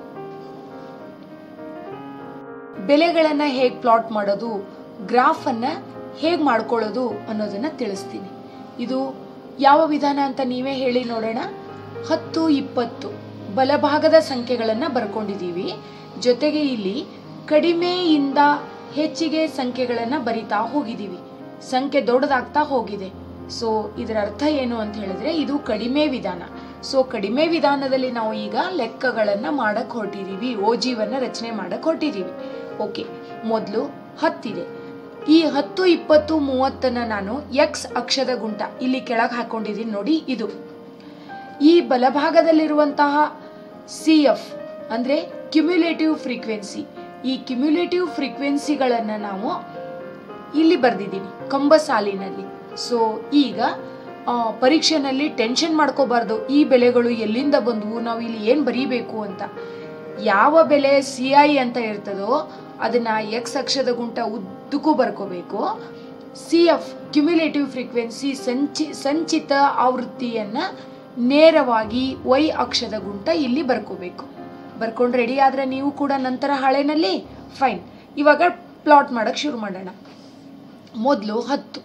ಬೆಲೆಗಳನ್ನ ಹೇಗ್ ಪ್ಲಾಟ್ ಮಾಡೋದು, ಗ್ರಾಫ್ ಅನ್ನ ಹೇಗ್ ಮಾಡ್ಕೊಳ್ಳೋದು ಅನ್ನೋದನ್ನ ತಿಳಿಸ್ತೀನಿ. ಇದು ಯಾವ ವಿಧಾನ ಅಂತ ನೀವೇ ಹೇಳಿ ನೋಡೋಣ. ಹತ್ತು ಇಪ್ಪತ್ತು ಬಲಭಾಗದ ಸಂಖ್ಯೆಗಳನ್ನ ಬರ್ಕೊಂಡಿದೀವಿ. ಜೊತೆಗೆ ಇಲ್ಲಿ ಕಡಿಮೆಯಿಂದ ಹೆಚ್ಚಿಗೆ ಸಂಖ್ಯೆಗಳನ್ನ ಬರಿತಾ ಹೋಗಿದೀವಿ. ಸಂಖ್ಯೆ ದೊಡ್ಡದಾಗ್ತಾ ಹೋಗಿದೆ. ಸೊ ಇದರ ಅರ್ಥ ಏನು ಅಂತ ಹೇಳಿದ್ರೆ ಇದು ಕಡಿಮೆ ವಿಧಾನ. ಸೊ ಕಡಿಮೆ ವಿಧಾನದಲ್ಲಿ ನಾವು ಈಗ ಲೆಕ್ಕಗಳನ್ನ ಮಾಡಕ್ ಹೊರಟಿದೀವಿ, ಓಜಿವನ್ನ ರಚನೆ ಮಾಡಕ್ ಹೊರಟಿದೀವಿ. ಓಕೆ, ಮೊದಲು ಹತ್ತಿದೆ. ಈ ಹತ್ತು ಇಪ್ಪತ್ತು ಮೂವತ್ತನ್ನ ನಾನು ಎಕ್ಸ್ ಅಕ್ಷದ ಗುಂಟ ಇಲ್ಲಿ ಕೆಳಗೆ ಹಾಕೊಂಡಿದ್ದೀನಿ ನೋಡಿ. ಇದು ಈ ಬಲಭಾಗದಲ್ಲಿರುವಂತಹ ಸಿ ಎಫ್ ಅಂದ್ರೆ ಕ್ಯುಮ್ಯುಲೇಟಿವ್ ಫ್ರೀಕ್ವೆನ್ಸಿ. ಈ ಕ್ಯುಮ್ಯುಲೇಟಿವ್ ಫ್ರೀಕ್ವೆನ್ಸಿಗಳನ್ನ ನಾವು ಇಲ್ಲಿ ಬರ್ದಿದ್ದೀನಿ ಕಂಬ ಸಾಲಿನಲ್ಲಿ. ಸೊ ಈಗ ಪರೀಕ್ಷೆನಲ್ಲಿ ಟೆನ್ಷನ್ ಮಾಡ್ಕೋಬಾರ್ದು, ಈ ಬೆಲೆಗಳು ಎಲ್ಲಿಂದ ಬಂದವು, ನಾವು ಇಲ್ಲಿ ಏನ್ ಬರೀಬೇಕು ಅಂತ. ಯಾವ ಬೆಲೆ ಸಿ ಐ ಅಂತ ಇರ್ತದೋ ಅದನ್ನ ಎಕ್ಸ್ ಅಕ್ಷದ ಗುಂಟ ಉದ್ದಕ್ಕೂ ಬರ್ಕೋಬೇಕು. ಸಿ ಎಫ್ ಕ್ಯುಮ್ಯುಲೇಟಿವ್ ಫ್ರೀಕ್ವೆನ್ಸಿ ಸಂಚಿ ಸಂಚಿತ ಆವೃತ್ತಿಯನ್ನ ನೇರವಾಗಿ ವೈ ಅಕ್ಷದ ಗುಂಟ ಇಲ್ಲಿ ಬರ್ಕೋಬೇಕು. ಬರ್ಕೊಂಡು ರೆಡಿ ಆದ್ರೆ ನೀವು ಕೂಡ ನಂತರ ಹಾಳೆನಲ್ಲಿ ಫೈನ್. ಇವಾಗ ಪ್ಲಾಟ್ ಮಾಡಕ್ ಶುರು ಮಾಡೋಣ. ಮೊದಲು ಹತ್ತು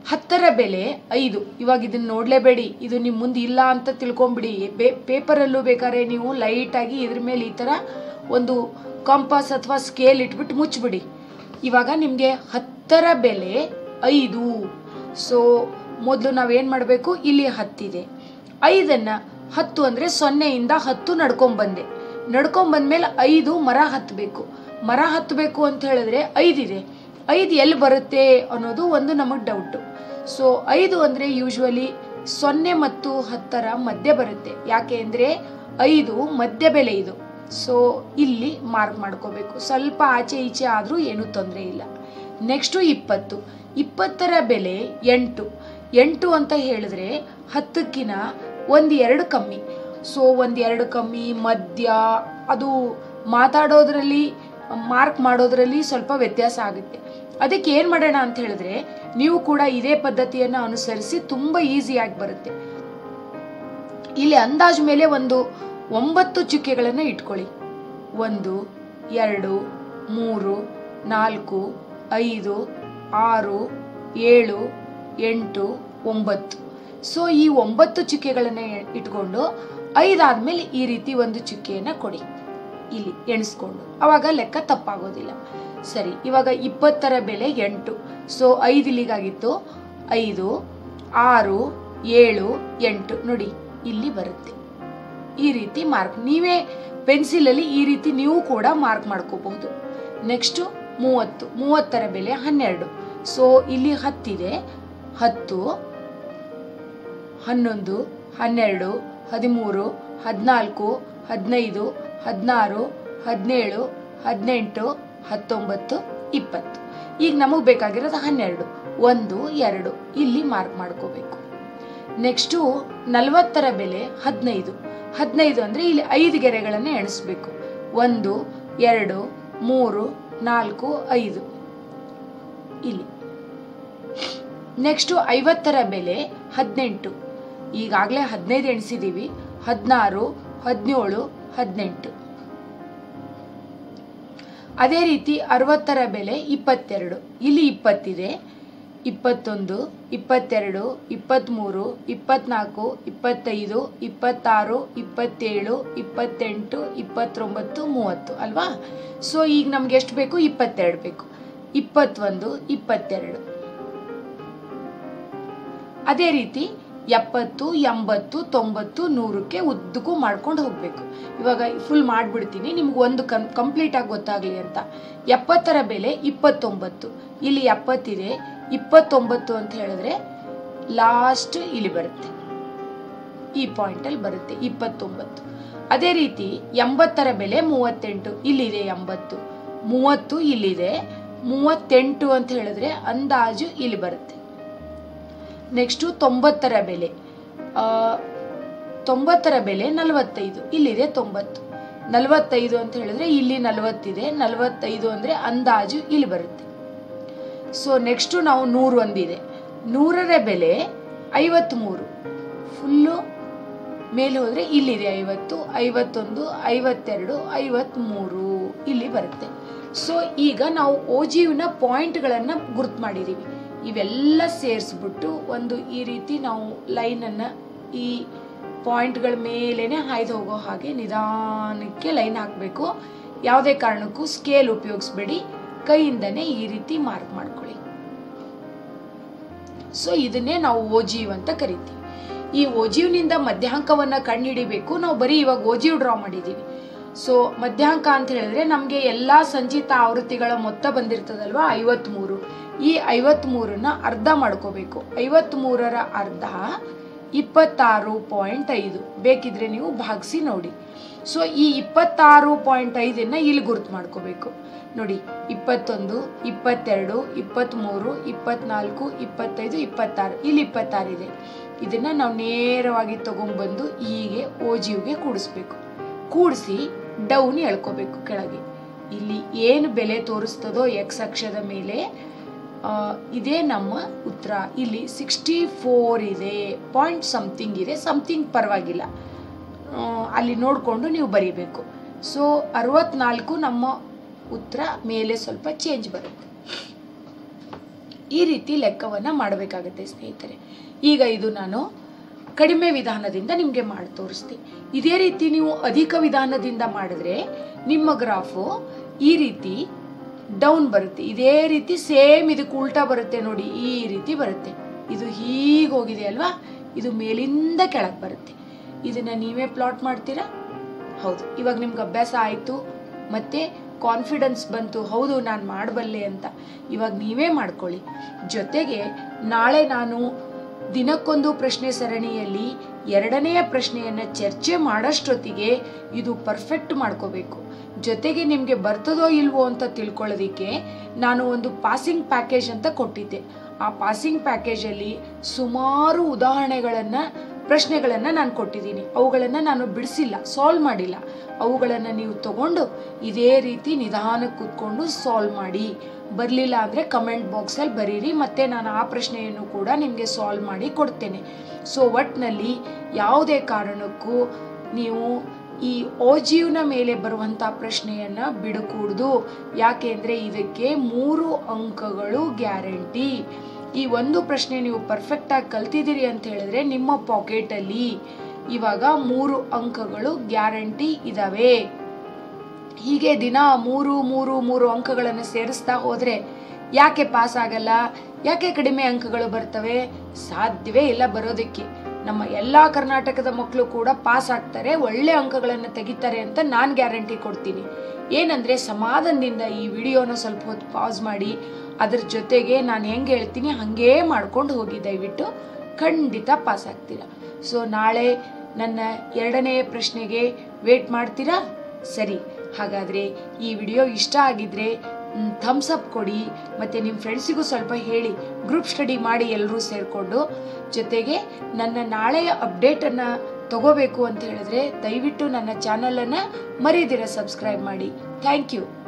ಹತ್ತರ ಬೆಲೆ ಐದು. ಇವಾಗ ಇದನ್ನ ನೋಡಲೇಬೇಡಿ, ಇದು ನಿಮ್ಮ ಮುಂದೆ ಇಲ್ಲ ಅಂತ ತಿಳ್ಕೊಂಬಿಡಿ. ಬೇ ಪೇಪರಲ್ಲೂ ಬೇಕಾದ್ರೆ ನೀವು ಲೈಟಾಗಿ ಇದ್ರ ಮೇಲೆ ಈ ಥರ ಒಂದು ಕಾಂಪಾಸ್ ಅಥವಾ ಸ್ಕೇಲ್ ಇಟ್ಬಿಟ್ಟು ಮುಚ್ಚಿಬಿಡಿ. ಇವಾಗ ನಿಮಗೆ ಹತ್ತರ ಬೆಲೆ ಐದು. ಸೊ ಮೊದಲು ನಾವೇನು ಮಾಡಬೇಕು, ಇಲ್ಲಿ ಹತ್ತಿದೆ, ಐದನ್ನು ಹತ್ತು ಅಂದರೆ ಸೊನ್ನೆಯಿಂದ ಹತ್ತು ನಡ್ಕೊಂಬಂದೆ. ನಡ್ಕೊಂಬಂದ್ಮೇಲೆ ಐದು ಮರ ಹತ್ತಬೇಕು. ಮರ ಹತ್ತಬೇಕು ಅಂತ ಹೇಳಿದ್ರೆ ಐದಿದೆ, ಐದು ಎಲ್ಲಿ ಬರುತ್ತೆ ಅನ್ನೋದು ಒಂದು ನಮಗೆ ಡೌಟು. ಸೊ ಐದು ಅಂದರೆ ಯೂಶ್ವಲಿ ಸೊನ್ನೆ ಮತ್ತು ಹತ್ತರ ಮಧ್ಯೆ ಬರುತ್ತೆ. ಯಾಕೆ ಅಂದರೆ ಐದು ಮಧ್ಯ ಬೆಲೆ ಇದು. ಸೊ ಇಲ್ಲಿ ಮಾರ್ಕ್ ಮಾಡ್ಕೋಬೇಕು. ಸ್ವಲ್ಪ ಆಚೆ ಈಚೆ ಆದರೂ ಏನೂ ತೊಂದರೆ ಇಲ್ಲ. ನೆಕ್ಸ್ಟು ಇಪ್ಪತ್ತು. ಇಪ್ಪತ್ತರ ಬೆಲೆ ಎಂಟು. ಎಂಟು ಅಂತ ಹೇಳಿದ್ರೆ ಹತ್ತಕ್ಕಿನ ಒಂದು ಎರಡು ಕಮ್ಮಿ. ಸೊ ಒಂದು ಎರಡು ಕಮ್ಮಿ, ಮಧ್ಯ, ಅದು ಮಾತಾಡೋದ್ರಲ್ಲಿ ಮಾರ್ಕ್ ಮಾಡೋದ್ರಲ್ಲಿ ಸ್ವಲ್ಪ ವ್ಯತ್ಯಾಸ ಆಗುತ್ತೆ. ಅದಕ್ಕೆ ಏನು ಮಾಡೋಣ ಅಂತ ಹೇಳಿದ್ರೆ ನೀವು ಕೂಡ ಇದೇ ಪದ್ಧತಿಯನ್ನು ಅನುಸರಿಸಿ ತುಂಬ ಈಸಿಯಾಗಿ ಬರುತ್ತೆ. ಇಲ್ಲಿ ಅಂದಾಜು ಮೇಲೆ ಒಂದು ಒಂಬತ್ತು ಚುಕ್ಕೆಗಳನ್ನು ಇಟ್ಕೊಳ್ಳಿ. ಒಂದು, ಎರಡು, ಮೂರು, ನಾಲ್ಕು, ಐದು, ಆರು, ಏಳು, ಎಂಟು, ಒಂಬತ್ತು. ಸೊ ಈ ಒಂಬತ್ತು ಚುಕ್ಕೆಗಳನ್ನು ಇಟ್ಕೊಂಡು ಐದಾದ್ಮೇಲೆ ಈ ರೀತಿ ಒಂದು ಚುಕ್ಕೆಯನ್ನು ಕೊಡಿ, ಇಲ್ಲಿ ಎಣಿಸ್ಕೊಂಡು. ಅವಾಗ ಲೆಕ್ಕ ತಪ್ಪಾಗೋದಿಲ್ಲ. ಸರಿ, ಇವಾಗ ಇಪ್ಪತ್ತರ ಬೆಲೆ ಎಂಟು. ಸೊ ಐದು ಇಲ್ಲಿಗಾಗಿತ್ತು, ಐದು, ಆರು, ಏಳು, ಎಂಟು ನೋಡಿ ಇಲ್ಲಿ ಬರುತ್ತೆ. ಈ ರೀತಿ ಮಾರ್ಕ್ ನೀವೇ ಪೆನ್ಸಿಲಲ್ಲಿ ಈ ರೀತಿ ನೀವು ಕೂಡ ಮಾರ್ಕ್ ಮಾಡ್ಕೋಬಹುದು. ನೆಕ್ಸ್ಟು ಮೂವತ್ತು. ಮೂವತ್ತರ ಬೆಲೆ ಹನ್ನೆರಡು. ಸೊ ಇಲ್ಲಿ ಹತ್ತಿದೆ, ಹತ್ತು, ಹನ್ನೊಂದು, ಹನ್ನೆರಡು, ಹದಿಮೂರು, ಹದಿನಾಲ್ಕು, ಹದಿನೈದು, ಹದಿನಾರು, ಹದಿನೇಳು, ಹದಿನೆಂಟು, ಹತ್ತೊಂಬತ್ತು, ಇಪ್ಪತ್ತು. ಈಗ ನಮಗೆ ಬೇಕಾಗಿರೋದು ಹನ್ನೆರಡು. ಒಂದು, ಎರಡು ಇಲ್ಲಿ ಮಾರ್ಕ್ ಮಾಡ್ಕೋಬೇಕು. ನೆಕ್ಸ್ಟು ನಲವತ್ತರ ಬೆಲೆ ಹದಿನೈದು. ಹದಿನೈದು ಅಂದರೆ ಇಲ್ಲಿ ಐದು ಗೆರೆಗಳನ್ನು ಎಣಿಸ್ಬೇಕು. ಒಂದು, ಎರಡು, ಮೂರು, ನಾಲ್ಕು, ಐದು ಇಲ್ಲಿ. ನೆಕ್ಸ್ಟು ಐವತ್ತರ ಬೆಲೆ ಹದಿನೆಂಟು. ಈಗಾಗಲೇ ಹದಿನೈದು ಎಣಿಸಿದ್ದೀವಿ. ಹದಿನಾರು, ಹದಿನೇಳು, ಹದಿನೆಂಟು. ಅದೇ ರೀತಿ ಅರವತ್ತರ ಬೆಲೆ ಇಪ್ಪತ್ತೆರಡು. ಇಲ್ಲಿ ಇಪ್ಪತ್ತಿದೆ. ಇಪ್ಪತ್ತೊಂದು, ಇಪ್ಪತ್ತೆರಡು, ಇಪ್ಪತ್ತ್ಮೂರು, ಇಪ್ಪತ್ನಾಲ್ಕು, ಇಪ್ಪತ್ತೈದು, ಇಪ್ಪತ್ತಾರು, ಇಪ್ಪತ್ತೇಳು, ಇಪ್ಪತ್ತೆಂಟು, ಇಪ್ಪತ್ತೊಂಬತ್ತು, ಮೂವತ್ತು ಅಲ್ವಾ? ಸೊ ಈಗ ನಮ್ಗೆ ಎಷ್ಟು ಬೇಕು? ಇಪ್ಪತ್ತೆರಡು ಬೇಕು. ಇಪ್ಪತ್ತೊಂದು, ಇಪ್ಪತ್ತೆರಡು. ಅದೇ ರೀತಿ ಎಪ್ಪತ್ತು, ಎಂಬತ್ತು, ತೊಂಬತ್ತು, ನೂರಕ್ಕೆ ಉದ್ದಕ್ಕೂ ಮಾಡ್ಕೊಂಡು ಹೋಗ್ಬೇಕು. ಇವಾಗ ಫುಲ್ ಮಾಡಿಬಿಡ್ತೀನಿ ನಿಮ್ಗೆ ಒಂದು ಕಂ ಕಂಪ್ಲೀಟ್ ಆಗಿ ಗೊತ್ತಾಗ್ಲಿ ಅಂತ. ಎಪ್ಪತ್ತರ ಬೆಲೆ ಇಪ್ಪತ್ತೊಂಬತ್ತು. ಇಲ್ಲಿ ಎಪ್ಪತ್ತಿದೆ, ಇಪ್ಪತ್ತೊಂಬತ್ತು ಅಂತ ಹೇಳಿದ್ರೆ ಲಾಸ್ಟ್ ಇಲ್ಲಿ ಬರುತ್ತೆ, ಈ ಪಾಯಿಂಟಲ್ಲಿ ಬರುತ್ತೆ ಇಪ್ಪತ್ತೊಂಬತ್ತು. ಅದೇ ರೀತಿ ಎಂಬತ್ತರ ಬೆಲೆ ಮೂವತ್ತೆಂಟು. ಇಲ್ಲಿದೆ ಎಂಬತ್ತು. ಮೂವತ್ತು ಇಲ್ಲಿದೆ, ಮೂವತ್ತೆಂಟು ಅಂತ ಹೇಳಿದ್ರೆ ಅಂದಾಜು ಇಲ್ಲಿ ಬರುತ್ತೆ. ನೆಕ್ಸ್ಟು ತೊಂಬತ್ತರ ಬೆಲೆ ತೊಂಬತ್ತರ ಬೆಲೆ ನಲವತ್ತೈದು. ಇಲ್ಲಿದೆ ತೊಂಬತ್ತು. ನಲವತ್ತೈದು ಅಂತ ಹೇಳಿದ್ರೆ ಇಲ್ಲಿ ನಲವತ್ತಿದೆ, ನಲವತ್ತೈದು ಅಂದರೆ ಅಂದಾಜು ಇಲ್ಲಿ ಬರುತ್ತೆ. ಸೊ ನೆಕ್ಸ್ಟು ನಾವು ನೂರು ಒಂದಿದೆ. ನೂರರ ಬೆಲೆ ಐವತ್ತ್ಮೂರು. ಫುಲ್ಲು ಮೇಲೆ ಹೋದರೆ ಇಲ್ಲಿದೆ ಐವತ್ತು, ಐವತ್ತೊಂದು, ಐವತ್ತೆರಡು, ಐವತ್ತ್ಮೂರು ಇಲ್ಲಿ ಬರುತ್ತೆ. ಸೊ ಈಗ ನಾವು ಓಜಿವ್ನ ಪಾಯಿಂಟ್ಗಳನ್ನು ಗುರ್ತು ಮಾಡಿದ್ದೀವಿ. ಇವೆಲ್ಲ ಸೇರಿಸ್ಬಿಟ್ಟು ಒಂದು ಈ ರೀತಿ ನಾವು ಲೈನನ್ನು ಈ ಪಾಯಿಂಟ್ಗಳ ಮೇಲೇ ಹಾಯ್ದು ಹೋಗೋ ಹಾಗೆ ನಿಧಾನಕ್ಕೆ ಲೈನ್ ಹಾಕಬೇಕು. ಯಾವುದೇ ಕಾರಣಕ್ಕೂ ಸ್ಕೇಲ್ ಉಪಯೋಗಿಸ್ಬೇಡಿ, ಕೈಯಿಂದನೇ ಈ ರೀತಿ ಮಾರ್ಕ್ ಮಾಡ್ಕೊಳ್ಳಿ. ಸೊ ಇದನ್ನೇ ನಾವು ಓಜಿವ್ ಅಂತ ಕರಿತೀವಿ. ಈ ಓಜಿವ್ನಿಂದ ಮಧ್ಯಾಂಕವನ್ನು ಕಂಡುಹಿಡಿಬೇಕು. ನಾವು ಬರೀ ಇವಾಗ ಓಜಿವ್ ಡ್ರಾ ಮಾಡಿದ್ದೀವಿ. ಸೊ ಮಧ್ಯಾಂಕ ಅಂತ ಹೇಳಿದ್ರೆ ನಮಗೆ ಎಲ್ಲ ಸಂಚಿತ ಆವೃತ್ತಿಗಳ ಮೊತ್ತ ಬಂದಿರ್ತದಲ್ವ ಐವತ್ತ್ಮೂರು. ಈ ಐವತ್ತ್ಮೂರನ್ನ ಅರ್ಧ ಮಾಡ್ಕೋಬೇಕು. ಐವತ್ತ್ಮೂರರ ಅರ್ಧ ಇಪ್ಪತ್ತಾರು ಪಾಯಿಂಟ್ ಐದು. ಬೇಕಿದ್ರೆ ನೀವು ಭಾಗಿಸಿ ನೋಡಿ. ಸೊ ಈ ಇಪ್ಪತ್ತಾರು ಪಾಯಿಂಟ್ ಐದನ್ನು ಇಲ್ಲಿ ಗುರುತು ಮಾಡ್ಕೋಬೇಕು ನೋಡಿ. ಇಪ್ಪತ್ತೊಂದು, ಇಪ್ಪತ್ತೆರಡು, ಇಪ್ಪತ್ತ್ಮೂರು, ಇಪ್ಪತ್ನಾಲ್ಕು, ಇಪ್ಪತ್ತೈದು, ಇಪ್ಪತ್ತಾರು. ಇಲ್ಲಿ ಇಪ್ಪತ್ತಾರು ಇದೆ. ಇದನ್ನು ನಾವು ನೇರವಾಗಿ ತಗೊಂಡ್ಬಂದು ಹೀಗೆ ಓಜಿವ್ಗೆ ಕೂಡಿಸ್ಬೇಕು. ಕೂಡಿಸಿ ಡೌನ್ ಎಳ್ಕೋಬೇಕು ಕೆಳಗೆ. ಇಲ್ಲಿ ಏನು ಬೆಲೆ ತೋರಿಸ್ತದೋ ಎಕ್ಸ್ ಅಕ್ಷದ ಮೇಲೆ ಇದೇ ನಮ್ಮ ಉತ್ತರ. ಇಲ್ಲಿ ಸಿಕ್ಸ್ಟಿ ಫೋರ್ ಇದೆ, ಪಾಯಿಂಟ್ ಸಮಥಿಂಗ್ ಇದೆ, ಸಮಥಿಂಗ್ ಪರವಾಗಿಲ್ಲ, ಅಲ್ಲಿ ನೋಡಿಕೊಂಡು ನೀವು ಬರೀಬೇಕು. ಸೊ ಅರವತ್ನಾಲ್ಕು ನಮ್ಮ ಉತ್ತರ ಮೇಲೆ ಸ್ವಲ್ಪ ಚೇಂಜ್ ಬರುತ್ತೆ. ಈ ರೀತಿ ಲೆಕ್ಕವನ್ನು ಮಾಡಬೇಕಾಗತ್ತೆ ಸ್ನೇಹಿತರೆ. ಈಗ ಇದು ನಾನು ಕಡಿಮೆ ವಿಧಾನದಿಂದ ನಿಮಗೆ ಮಾಡಿ ತೋರಿಸ್ತೀನಿ. ಇದೇ ರೀತಿ ನೀವು ಅಧಿಕ ವಿಧಾನದಿಂದ ಮಾಡಿದ್ರೆ ನಿಮ್ಮ ಗ್ರಾಫು ಈ ರೀತಿ ಡೌನ್ ಬರುತ್ತೆ. ಇದೇ ರೀತಿ ಸೇಮ್ ಇದಕ್ಕೆ ಉಲ್ಟಾ ಬರುತ್ತೆ ನೋಡಿ, ಈ ರೀತಿ ಬರುತ್ತೆ. ಇದು ಹೀಗೆ ಹೋಗಿದೆ ಅಲ್ವಾ, ಇದು ಮೇಲಿಂದ ಕೆಳಗೆ ಬರುತ್ತೆ. ಇದನ್ನ ನೀವೇ ಪ್ಲಾಟ್ ಮಾಡ್ತೀರಾ? ಹೌದು. ಇವಾಗ ನಿಮ್ಗೆ ಅಭ್ಯಾಸ ಆಯಿತು, ಮತ್ತೆ ಕಾನ್ಫಿಡೆನ್ಸ್ ಬಂತು, ಹೌದು ನಾನು ಮಾಡಬಲ್ಲೆ ಅಂತ. ಇವಾಗ ನೀವೇ ಮಾಡ್ಕೊಳ್ಳಿ. ಜೊತೆಗೆ ನಾಳೆ ನಾನು ದಿನಕ್ಕೊಂದು ಪ್ರಶ್ನೆ ಸರಣಿಯಲ್ಲಿ ಎರಡನೆಯ ಪ್ರಶ್ನೆಯನ್ನು ಚರ್ಚೆ ಮಾಡೋಷ್ಟೊತ್ತಿಗೆ ಇದು ಪರ್ಫೆಕ್ಟ್ ಮಾಡ್ಕೋಬೇಕು. ಜೊತೆಗೆ ನಿಮಗೆ ಬರ್ತದೋ ಇಲ್ವೋ ಅಂತ ತಿಳ್ಕೊಳ್ಳೋದಿಕ್ಕೆ ನಾನು ಒಂದು ಪಾಸಿಂಗ್ ಪ್ಯಾಕೇಜ್ ಅಂತ ಕೊಟ್ಟಿದ್ದೆ. ಆ ಪಾಸಿಂಗ್ ಪ್ಯಾಕೇಜಲ್ಲಿ ಸುಮಾರು ಉದಾಹರಣೆಗಳನ್ನು ಪ್ರಶ್ನೆಗಳನ್ನು ನಾನು ಕೊಟ್ಟಿದ್ದೀನಿ. ಅವುಗಳನ್ನು ನಾನು ಬಿಡಿಸಿಲ್ಲ, ಸಾಲ್ವ್ ಮಾಡಿಲ್ಲ. ಅವುಗಳನ್ನು ನೀವು ತಗೊಂಡು ಇದೇ ರೀತಿ ನಿಧಾನಕ್ಕೆ ಕೂತ್ಕೊಂಡು ಸಾಲ್ವ್ ಮಾಡಿ. ಬರಲಿಲ್ಲ ಅಂದರೆ ಕಮೆಂಟ್ ಬಾಕ್ಸಲ್ಲಿ ಬರೀರಿ, ಮತ್ತು ನಾನು ಆ ಪ್ರಶ್ನೆಯನ್ನು ಕೂಡ ನಿಮಗೆ ಸಾಲ್ವ್ ಮಾಡಿ ಕೊಡ್ತೇನೆ. ಸೊ ಒಟ್ಟಿನಲ್ಲಿ ಯಾವುದೇ ಕಾರಣಕ್ಕೂ ನೀವು ಈ ಓಜಿವ್ನ ಮೇಲೆ ಬರುವಂಥ ಪ್ರಶ್ನೆಯನ್ನು ಬಿಡಕೂಡ್ದು. ಯಾಕೆಂದರೆ ಇದಕ್ಕೆ ಮೂರು ಅಂಕಗಳು ಗ್ಯಾರಂಟಿ. ಈ ಒಂದು ಪ್ರಶ್ನೆ ನೀವು ಪರ್ಫೆಕ್ಟಾಗಿ ಕಲ್ತಿದ್ದೀರಿ ಅಂತ ಹೇಳಿದ್ರೆ ನಿಮ್ಮ ಪಾಕೆಟಲ್ಲಿ ಇವಾಗ ಮೂರು ಅಂಕಗಳು ಗ್ಯಾರಂಟಿ ಇದಾವೆ. ಹೀಗೆ ದಿನ ಮೂರು ಮೂರು ಮೂರು ಅಂಕಗಳನ್ನು ಸೇರಿಸ್ತಾ ಹೋದರೆ ಯಾಕೆ ಪಾಸ್ ಆಗಲ್ಲ? ಯಾಕೆ ಕಡಿಮೆ ಅಂಕಗಳು ಬರ್ತವೆ? ಸಾಧ್ಯವೇ ಇಲ್ಲ ಬರೋದಕ್ಕೆ. ನಮ್ಮ ಎಲ್ಲ ಕರ್ನಾಟಕದ ಮಕ್ಕಳು ಕೂಡ ಪಾಸ್ ಆಗ್ತಾರೆ, ಒಳ್ಳೆ ಅಂಕಗಳನ್ನು ತೆಗಿತಾರೆ ಅಂತ ನಾನು ಗ್ಯಾರಂಟಿ ಕೊಡ್ತೀನಿ. ಏನಂದರೆ ಸಮಾಧಾನದಿಂದ ಈ ವಿಡಿಯೋನ ಸ್ವಲ್ಪ ಹೊತ್ತು ಪಾಸ್ ಮಾಡಿ ಅದ್ರ ಜೊತೆಗೆ ನಾನು ಹೆಂಗೆ ಹೇಳ್ತೀನಿ ಹಾಗೇ ಮಾಡ್ಕೊಂಡು ಹೋಗಿ, ದಯವಿಟ್ಟು ಖಂಡಿತ ಪಾಸ್ ಆಗ್ತೀರಾ. ಸೊ ನಾಳೆ ನನ್ನ ಎರಡನೆಯ ಪ್ರಶ್ನೆಗೆ ವೇಟ್ ಮಾಡ್ತೀರಾ? ಸರಿ, ಹಾಗಾದರೆ ಈ ವಿಡಿಯೋ ಇಷ್ಟ ಆಗಿದ್ರೆ ಥಮ್ಸ್ ಅಪ್ ಕೊಡಿ, ಮತ್ತು ನಿಮ್ಮ ಫ್ರೆಂಡ್ಸಿಗೂ ಸ್ವಲ್ಪ ಹೇಳಿ, ಗ್ರೂಪ್ ಸ್ಟಡಿ ಮಾಡಿ ಎಲ್ಲರೂ ಸೇರಿಕೊಂಡು. ಜೊತೆಗೆ ನನ್ನ ನಾಳೆಯ ಅಪ್ಡೇಟನ್ನು ತಗೋಬೇಕು ಅಂತ ಹೇಳಿದ್ರೆ ದಯವಿಟ್ಟು ನನ್ನ ಚಾನಲನ್ನು ಮರೀದಿರ ಸಬ್ಸ್ಕ್ರೈಬ್ ಮಾಡಿ. Thank you.